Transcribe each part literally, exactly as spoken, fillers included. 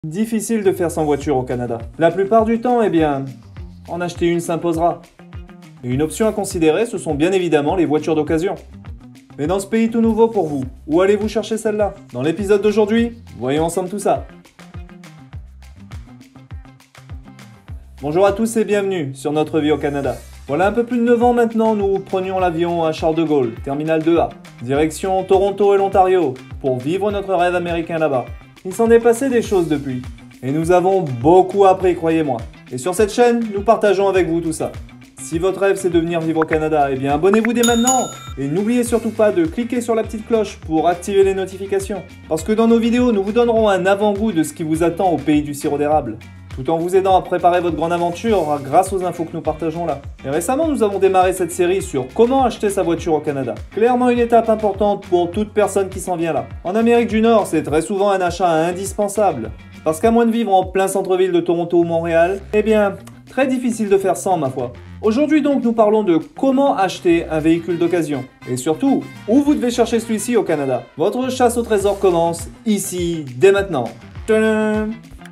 Difficile de faire sans voiture au Canada. La plupart du temps, eh bien, en acheter une s'imposera. Et une option à considérer, ce sont bien évidemment les voitures d'occasion. Mais dans ce pays tout nouveau pour vous, où allez-vous chercher celle-là? Dans l'épisode d'aujourd'hui, voyons ensemble tout ça. Bonjour à tous et bienvenue sur Notre Vie au Canada. Voilà un peu plus de neuf ans maintenant, nous prenions l'avion à Charles de Gaulle, terminal deux A, direction Toronto et l'Ontario, pour vivre notre rêve américain là-bas. Il s'en est passé des choses depuis, et nous avons beaucoup appris, croyez-moi. Et sur cette chaîne, nous partageons avec vous tout ça. Si votre rêve c'est de venir vivre au Canada, eh bien abonnez-vous dès maintenant. Et n'oubliez surtout pas de cliquer sur la petite cloche pour activer les notifications. Parce que dans nos vidéos, nous vous donnerons un avant-goût de ce qui vous attend au pays du sirop d'érable. Tout en vous aidant à préparer votre grande aventure grâce aux infos que nous partageons là. Et récemment, nous avons démarré cette série sur comment acheter sa voiture au Canada. Clairement une étape importante pour toute personne qui s'en vient là. En Amérique du Nord, c'est très souvent un achat indispensable. Parce qu'à moins de vivre en plein centre-ville de Toronto ou Montréal, eh bien, très difficile de faire sans ma foi. Aujourd'hui donc, nous parlons de comment acheter un véhicule d'occasion. Et surtout, où vous devez chercher celui-ci au Canada. Votre chasse au trésor commence ici, dès maintenant. Tadam!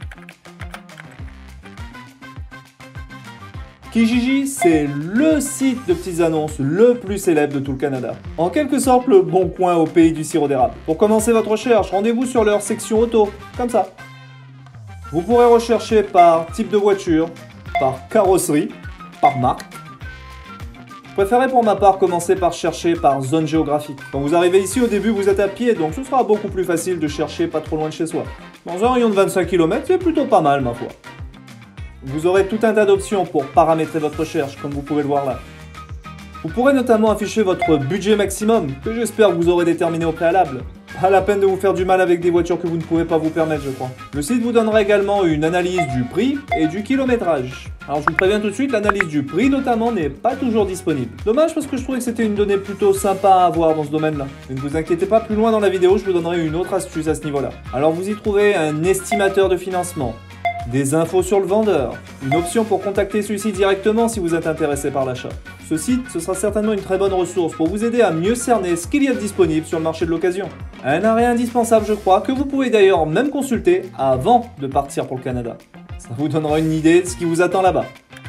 Kijiji, c'est le site de petites annonces le plus célèbre de tout le Canada. En quelque sorte, le bon coin au pays du sirop d'érable. Pour commencer votre recherche, rendez-vous sur leur section auto, comme ça. Vous pourrez rechercher par type de voiture, par carrosserie, par marque. Je préférerais pour ma part commencer par chercher par zone géographique. Quand vous arrivez ici, au début, vous êtes à pied, donc ce sera beaucoup plus facile de chercher pas trop loin de chez soi. Dans un rayon de vingt-cinq kilomètres, c'est plutôt pas mal, ma foi. Vous aurez tout un tas d'options pour paramétrer votre recherche, comme vous pouvez le voir là. Vous pourrez notamment afficher votre budget maximum, que j'espère que vous aurez déterminé au préalable. Pas la peine de vous faire du mal avec des voitures que vous ne pouvez pas vous permettre, je crois. Le site vous donnera également une analyse du prix et du kilométrage. Alors je vous préviens tout de suite, l'analyse du prix notamment n'est pas toujours disponible. Dommage parce que je trouvais que c'était une donnée plutôt sympa à avoir dans ce domaine-là. Mais ne vous inquiétez pas, plus loin dans la vidéo, je vous donnerai une autre astuce à ce niveau-là. Alors vous y trouvez un estimateur de financement, des infos sur le vendeur, une option pour contacter celui-ci directement si vous êtes intéressé par l'achat. Ce site, ce sera certainement une très bonne ressource pour vous aider à mieux cerner ce qu'il y a de disponible sur le marché de l'occasion. Un arrêt indispensable, je crois, que vous pouvez d'ailleurs même consulter avant de partir pour le Canada. Ça vous donnera une idée de ce qui vous attend là-bas.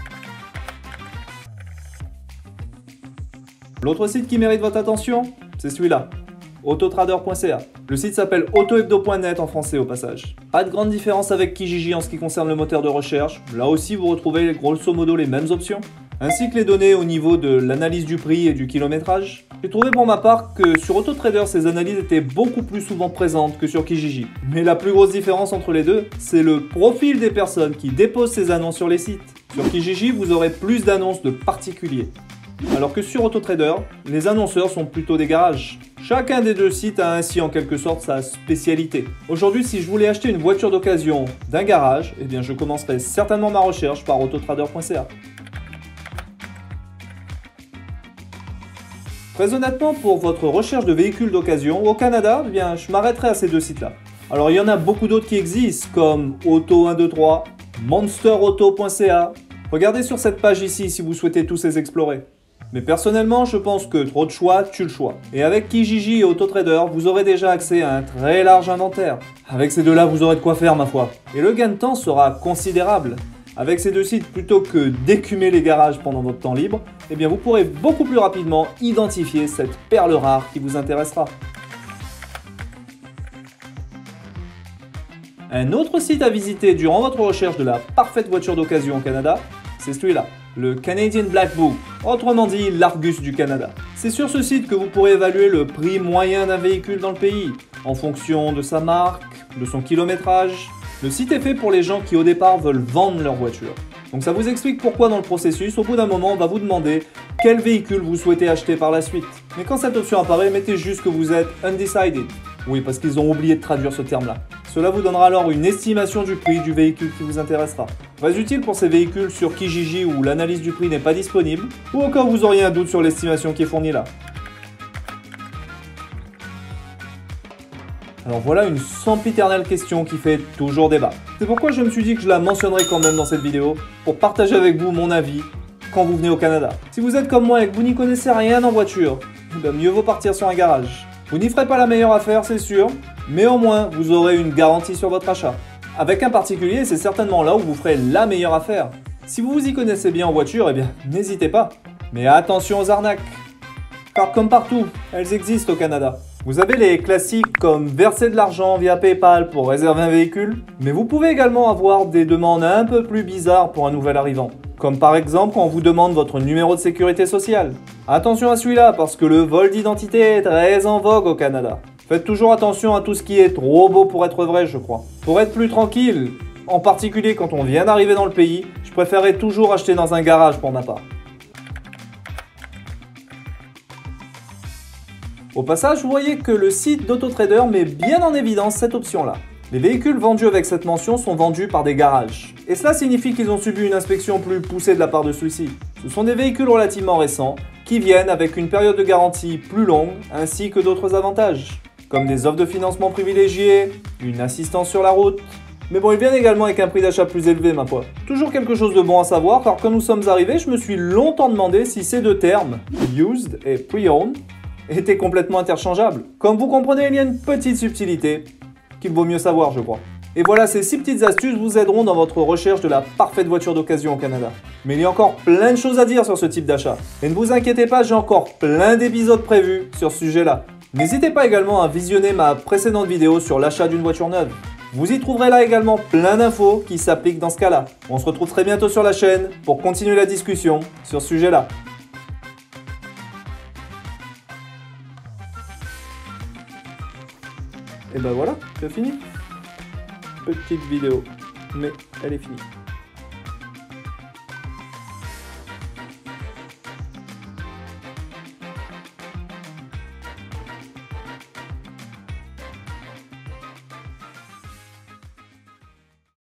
L'autre site qui mérite votre attention, c'est celui-là. autotrader point c a. Le site s'appelle autohebdo point net en français au passage. Pas de grande différence avec Kijiji en ce qui concerne le moteur de recherche. Là aussi vous retrouvez grosso modo les mêmes options, ainsi que les données au niveau de l'analyse du prix et du kilométrage. J'ai trouvé pour ma part que sur Autotrader ces analyses étaient beaucoup plus souvent présentes que sur Kijiji. Mais la plus grosse différence entre les deux, c'est le profil des personnes qui déposent ces annonces sur les sites. Sur Kijiji, vous aurez plus d'annonces de particuliers. Alors que sur Autotrader, les annonceurs sont plutôt des garages. Chacun des deux sites a ainsi en quelque sorte sa spécialité. Aujourd'hui, si je voulais acheter une voiture d'occasion d'un garage, eh bien je commencerai certainement ma recherche par autotrader point c a. Très honnêtement, pour votre recherche de véhicules d'occasion au Canada, eh bien je m'arrêterai à ces deux sites-là. Alors il y en a beaucoup d'autres qui existent, comme Auto un deux trois, monster auto point c a. Regardez sur cette page ici si vous souhaitez tous les explorer. Mais personnellement, je pense que trop de choix tue le choix. Et avec Kijiji et Autotrader, vous aurez déjà accès à un très large inventaire. Avec ces deux-là, vous aurez de quoi faire, ma foi. Et le gain de temps sera considérable. Avec ces deux sites, plutôt que d'écumer les garages pendant votre temps libre, eh bien vous pourrez beaucoup plus rapidement identifier cette perle rare qui vous intéressera. Un autre site à visiter durant votre recherche de la parfaite voiture d'occasion au Canada, c'est celui-là, le Canadian Black Book, autrement dit l'Argus du Canada. C'est sur ce site que vous pourrez évaluer le prix moyen d'un véhicule dans le pays, en fonction de sa marque, de son kilométrage. Le site est fait pour les gens qui au départ veulent vendre leur voiture. Donc ça vous explique pourquoi dans le processus, au bout d'un moment, on va vous demander quel véhicule vous souhaitez acheter par la suite. Mais quand cette option apparaît, mettez juste que vous êtes undecided. Oui, parce qu'ils ont oublié de traduire ce terme-là. Cela vous donnera alors une estimation du prix du véhicule qui vous intéressera. Très utile pour ces véhicules sur Kijiji où l'analyse du prix n'est pas disponible, ou au cas où vous auriez un doute sur l'estimation qui est fournie là. Alors voilà une sempiternelle question qui fait toujours débat. C'est pourquoi je me suis dit que je la mentionnerai quand même dans cette vidéo, pour partager avec vous mon avis quand vous venez au Canada. Si vous êtes comme moi et que vous n'y connaissez rien en voiture, ben mieux vaut partir sur un garage. Vous n'y ferez pas la meilleure affaire, c'est sûr, mais au moins vous aurez une garantie sur votre achat. Avec un particulier, c'est certainement là où vous ferez la meilleure affaire. Si vous vous y connaissez bien en voiture, eh bien, n'hésitez pas. Mais attention aux arnaques. Car comme partout, elles existent au Canada. Vous avez les classiques comme verser de l'argent via PayPal pour réserver un véhicule, mais vous pouvez également avoir des demandes un peu plus bizarres pour un nouvel arrivant. Comme par exemple quand on vous demande votre numéro de sécurité sociale. Attention à celui-là parce que le vol d'identité est très en vogue au Canada. Faites toujours attention à tout ce qui est trop beau pour être vrai, je crois. Pour être plus tranquille, en particulier quand on vient d'arriver dans le pays, je préférerais toujours acheter dans un garage pour ma part. Au passage, vous voyez que le site d'AutoTrader met bien en évidence cette option-là. Les véhicules vendus avec cette mention sont vendus par des garages. Et cela signifie qu'ils ont subi une inspection plus poussée de la part de celui-ci. Ce sont des véhicules relativement récents qui viennent avec une période de garantie plus longue ainsi que d'autres avantages, comme des offres de financement privilégiées, une assistance sur la route. Mais bon, ils viennent également avec un prix d'achat plus élevé, ma foi. Toujours quelque chose de bon à savoir, car quand nous sommes arrivés, je me suis longtemps demandé si ces deux termes, used et pre-owned, étaient complètement interchangeables. Comme vous comprenez, il y a une petite subtilité qu'il vaut mieux savoir, je crois. Et voilà, ces six petites astuces vous aideront dans votre recherche de la parfaite voiture d'occasion au Canada. Mais il y a encore plein de choses à dire sur ce type d'achat. Et ne vous inquiétez pas, j'ai encore plein d'épisodes prévus sur ce sujet-là. N'hésitez pas également à visionner ma précédente vidéo sur l'achat d'une voiture neuve. Vous y trouverez là également plein d'infos qui s'appliquent dans ce cas-là. On se retrouve très bientôt sur la chaîne pour continuer la discussion sur ce sujet-là. Et ben voilà, c'est fini. Petite vidéo, mais elle est finie.